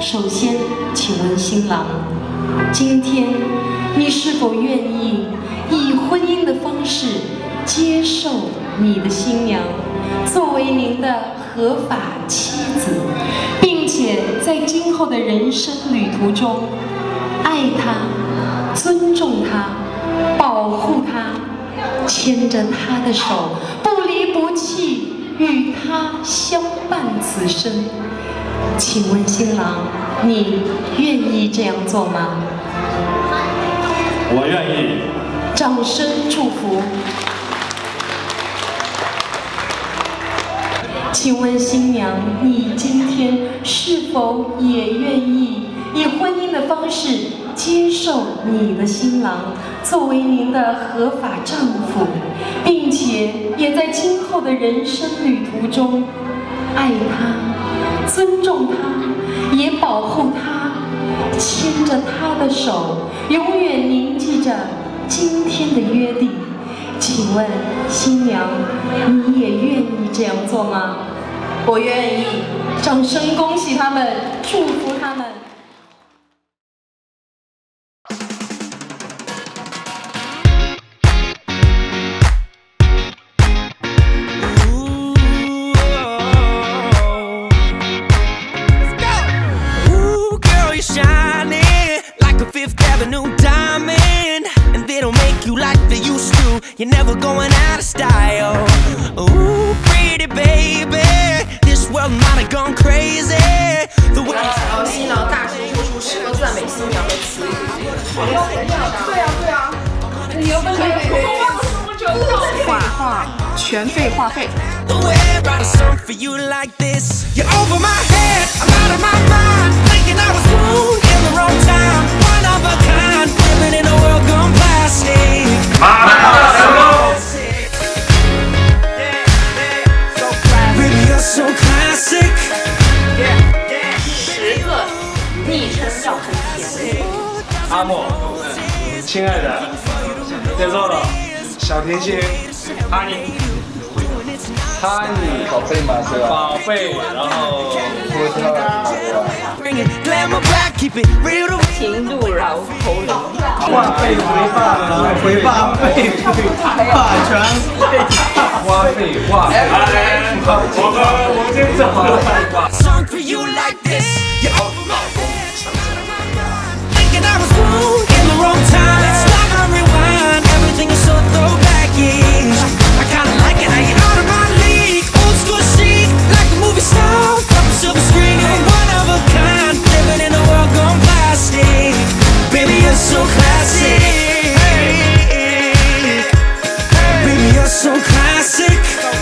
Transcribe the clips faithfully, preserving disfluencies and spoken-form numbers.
首先，请问新郎，今天你是否愿意以婚姻的方式接受你的新娘作为您的合法妻子，并且在今后的人生旅途中爱她、尊重她、保护她，牵着她的手，不离不弃，与她相伴此生？请问新郎，你愿意这样做吗？ 我愿意。 掌声祝福。请问新娘，你今天是否也愿意以婚姻的方式接受你的新郎作为您的合法丈夫，并且也在今后的人生旅途中爱他、尊重他，也保护他，牵着他的手，永远铭记着今天的约定？请问新娘，你也愿意这样做吗？ 我愿意。 掌声恭喜他们，祝福他们。 You're never going out of style. Ooh, pretty baby, this world might have gone crazy. The way 然后新郎大声说出十个赞美新娘的词语。对呀对呀，你又不可以话话全费话费。 The way I write a song for you like this. You're over my head, I'm out of my mind, thinking I was born in the wrong time. One of a kind, living in a world gone plastic. 十个昵称要很甜。 阿莫，亲爱的，接受了。小甜心，哈尼，哈尼， 宝贝嘛是吧？ 宝贝，然后多挑情路绕口令， 话费回话回话费话全费花费话费。 我们我先走。 Song for you like this. You're over my head, thinking I was born in the wrong time. Stop and rewind, everything is so throwback-ish. I kinda like it how you're out of my league. Old school chic, like a movie star from a silver screen. You're one of a kind, living in a world gone plastic. Baby, you're so classic. Baby, you're so classic.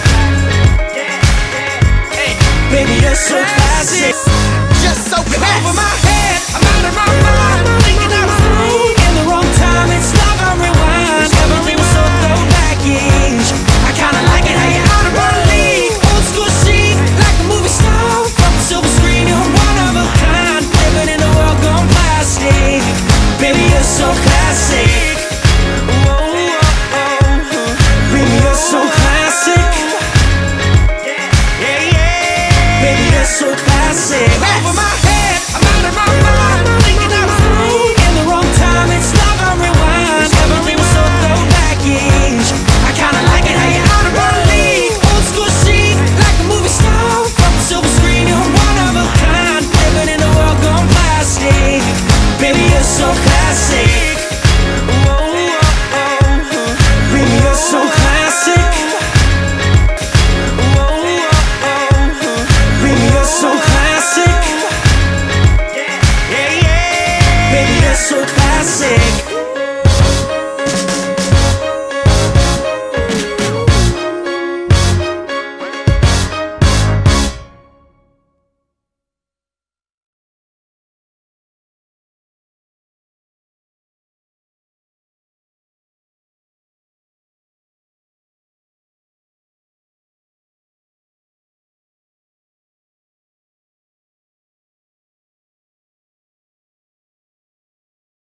Baby, you're so classic. Just so classic. You're over my head, I'm out of my mind, thinking I was born in the wrong time. It's stop and rewind, everything was so throwback-ish. I kinda like it how you're out of my league. Old school chic, like a movie star from a silver screen. You're one of a kind, living in a world gone plastic. Baby, you're so classic. Whoa, whoa, whoa. Baby, you're so classic. So classic. Over my head, I'm out of my mind, thinking I was born in the wrong time. It's stop and rewind, everything was so throwback-ish. I kinda like it how you're out of my league. Old school chic, like a movie star from a silver screen. You're one of a kind, living in a world gone plastic. Baby, you're so classic. Whoa, whoa, whoa. Baby, you're so classic. So classic, yeah, yeah, baby, you're so classic.